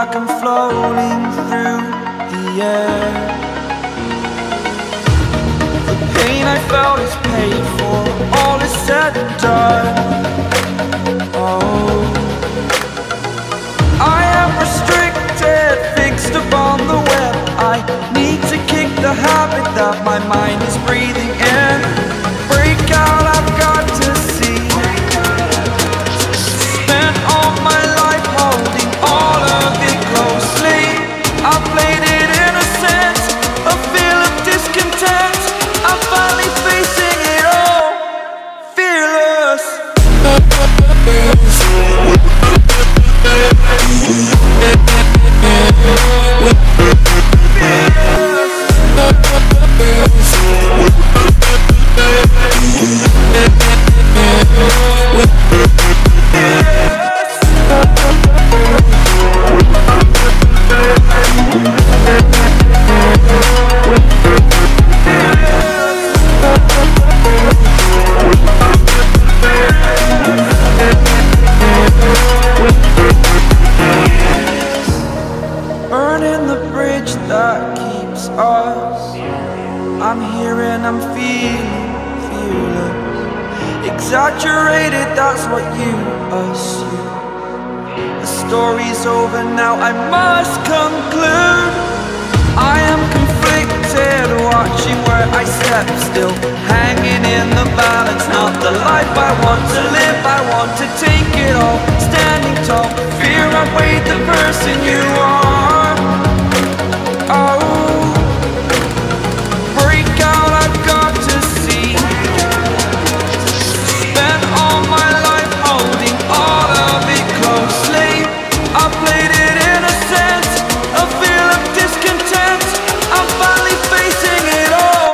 like I'm floating through the air. The pain I felt is paid for, all is said and done. Oh, I am restricted, fixed upon the web. I need to kick the habit that my mind is breathing in. Break out, I've got to see. Spent all my life holding all of it closely. I played it innocent, a feel of discontent. I'm finally facing it all, fearless. Burning the bridge that keeps us. I'm here and I'm feeling fearless. Exaggerated, that's what you assume. The story's over now, I must conclude. I am conflicted, watching where I step still, hanging in the balance. Not the life I want to live, I want to take it all. Standing tall, fear outweighed the person you are. Oh, break out, I've got to see. Spent all my life holding all of it closely. I played it innocent, a feel of discontent. I'm finally facing it all.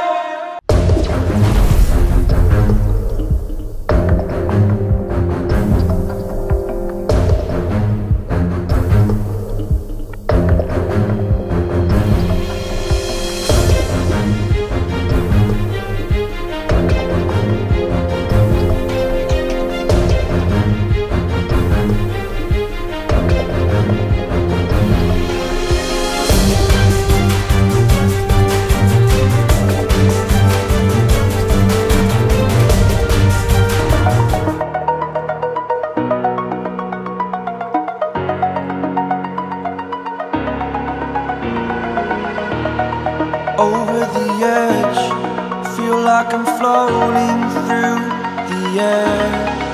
Over the edge, feel like I'm floating through the air.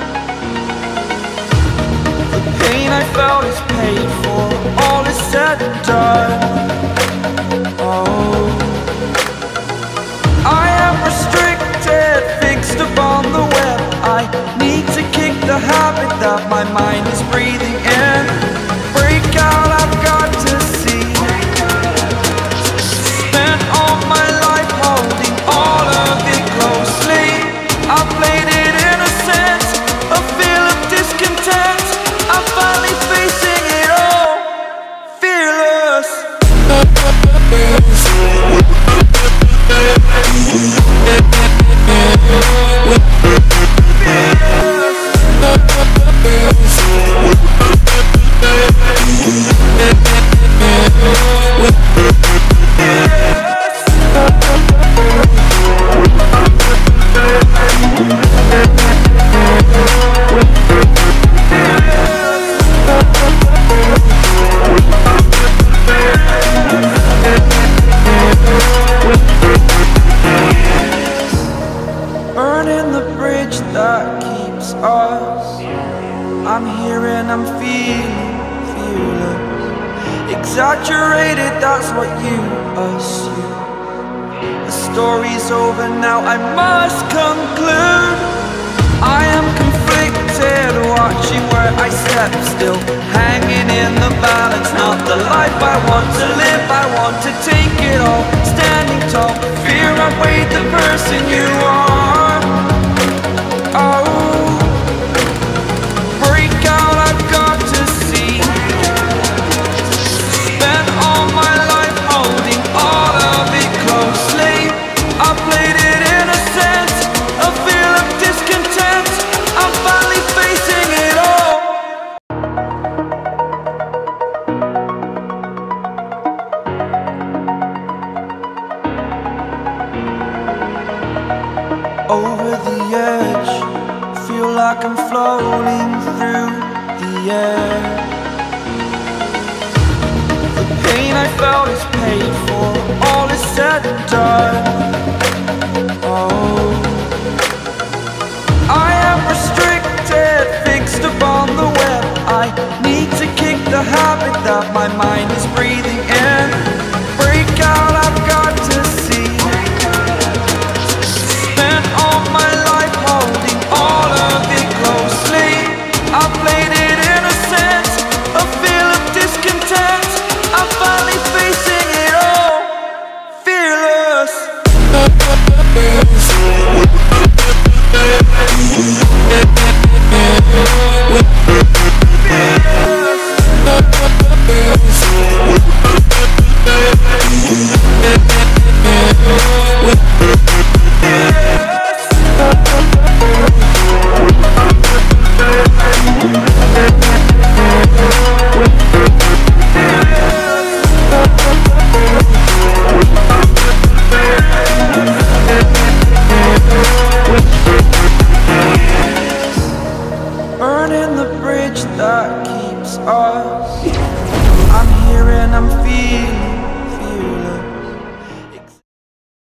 The pain I felt is paid for, all is said and done. Oh, I am restricted, fixed upon the web. I need to kick the habit that my mind is breathing in. Break out, I've got to see. Spent all my life holding all of it closely. I played it innocent, a feel of discontent. I'm finally facing it all, fearless. Burning the bridge that keeps us. I'm here and I'm feeling fearless. Exaggerated, that's what you assume. The story's over now, I must conclude. I am conflicted, watching where I step still, hanging in the balance. Not the life I want to live, I want to take it all. Standing tall, fear outweighed the person you are. Oh, break out, I've got to see. Spent all my life holding all of it closely. I played it innocent, a feel of discontent. I'm finally facing it all. like I'm floating through the air. The pain I felt is paid for, all is said and done. Oh, I am restricted, fixed upon the web. I need to kick the habit that my mind is breathing in. Break out, I've got to see. Spent all my life holding all of it closely. I played it innocent, a feel of discontent. I'm finally facing it all, fearless. Fearless.